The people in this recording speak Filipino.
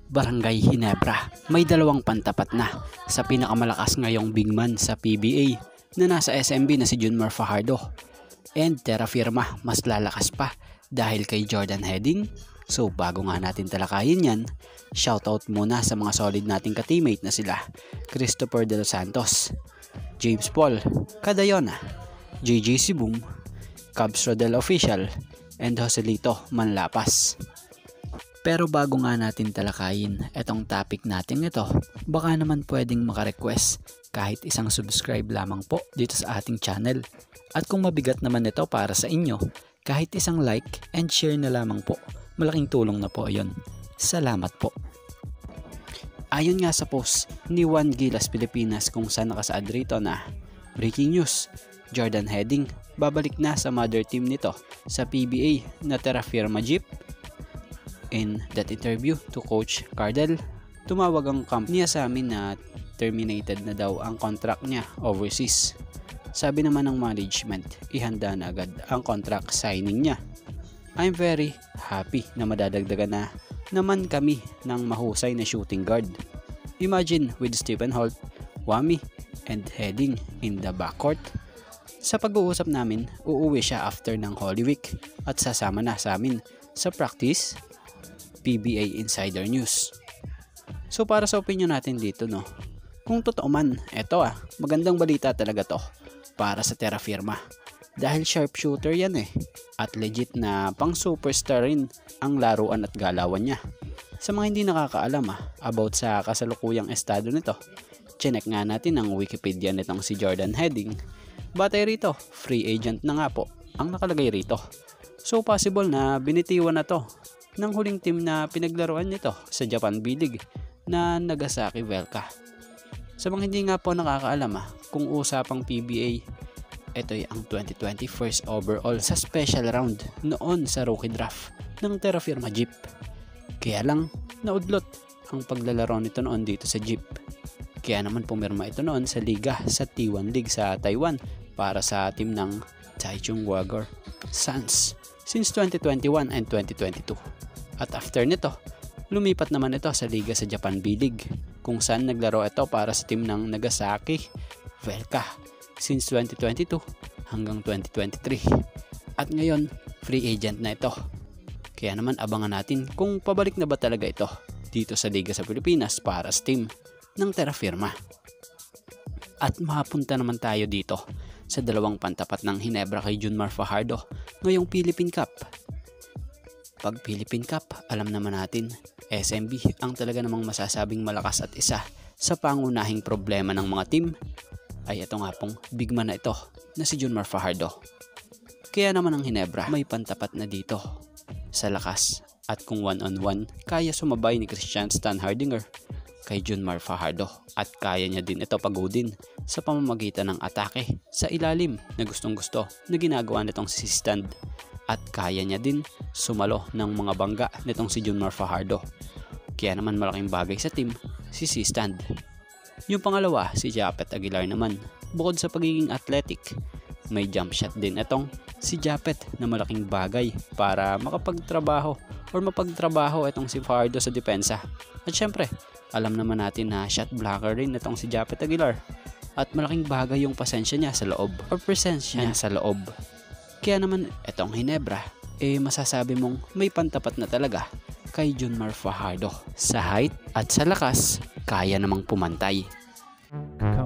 Barangay Ginebra. May dalawang pantapat na sa pinakamalakas ngayong big man sa PBA na nasa SMB na si Junmar Fajardo. And Terra Firma mas lalakas pa dahil kay Jordan Heading. So bago nga natin talakayin yan, shoutout muna sa mga solid nating ka-teammate na sila Christopher De Los Santos, James Paul Cadayona, JJC Boom, Cubs Rodel Official, and Joselito Manlapas. Pero bago nga natin talakayin etong topic natin ito, baka naman pwedeng makarequest kahit isang subscribe lamang po dito sa ating channel. At kung mabigat naman ito para sa inyo, kahit isang like and share na lamang po, malaking tulong na po ayon. Salamat po. Ayon nga sa post ni Juan Gilas Pilipinas kung saan nakasaad rito na breaking news, Jordan Heading babalik na sa mother team nito sa PBA na Terra Firma Jeep. In that interview to Coach Cardell, tumawag ang company sa amin na terminated na daw ang contract niya overseas. Sabi naman ng management, ihanda na agad ang contract signing niya. I'm very happy na madadagdagan na naman kami ng mahusay na shooting guard. Imagine with Stephen Holt, Wami, and Heading in the backcourt. Sa pag-uusap namin, uuwi siya after ng Holy Week at sasama na sa amin sa practice. PBA Insider News. So para sa opinion natin dito, no, kung totoo man, eto magandang balita talaga to para sa Terra Firma. Dahil sharpshooter yan at legit na pang superstar rin ang laruan at galawan niya. Sa mga hindi nakakaalam about sa kasalukuyang estado nito, chinek nga natin ang Wikipedia nitong si Jordan Heading. Batay rito, free agent na nga po ang nakalagay rito. So possible na binitiwan na to ng huling team na pinaglaruan nito sa Japan B-League na Nagasaki Velka. Sa mga hindi nga po nakakaalam kung usapang PBA, ito ay ang 2020 first overall sa special round noon sa rookie draft ng Terra Firma Jeep. Kaya lang naudlot ang paglalaro nito noon dito sa Jeep. Kaya naman pumirma ito noon sa liga sa T1 League sa Taiwan para sa team ng Taichung Wagor Suns since 2021 and 2022. At after nito, lumipat naman ito sa liga sa Japan B-League kung saan naglaro ito para sa team ng Nagasaki Velka since 2022 hanggang 2023. At ngayon, free agent na ito. Kaya naman abangan natin kung pabalik na ba talaga ito dito sa liga sa Pilipinas para sa team ng Terra Firma. At mapunta naman tayo dito sa dalawang pantapat ng Ginebra kay Junmar Fajardo ngayong Philippine Cup. Pag Philippine Cup, alam naman natin, SMB ang talaga namang masasabing malakas at isa sa pangunahing problema ng mga team ay ito nga pong big man na ito na si Junmar Fajardo. Kaya naman ang Ginebra may pantapat na dito sa lakas at kung one-on-one kaya sumabay ni Christian Stan Hardinger kay Junmar Fajardo at kaya niya din ito pagodin sa pamamagitan ng atake sa ilalim na gustong-gusto na ginagawa nitong si Stand. At kaya niya din sumalo ng mga bangga nitong si Junmar Fajardo. Kaya naman malaking bagay sa team si Stand. Yung pangalawa, si Japet Aguilar naman. Bukod sa pagiging athletic, may jump shot din itong si Japet na malaking bagay para makapagtrabaho or mapagtrabaho itong si Fajardo sa depensa. At syempre, alam naman natin na shot blocker rin itong si Japet Aguilar. At malaking bagay yung pasensya niya sa loob or presensya niya sa loob. Kaya naman itong Ginebra, masasabi mong may pantapat na talaga kay Junmar Fajardo. Sa height at sa lakas, kaya namang pumantay.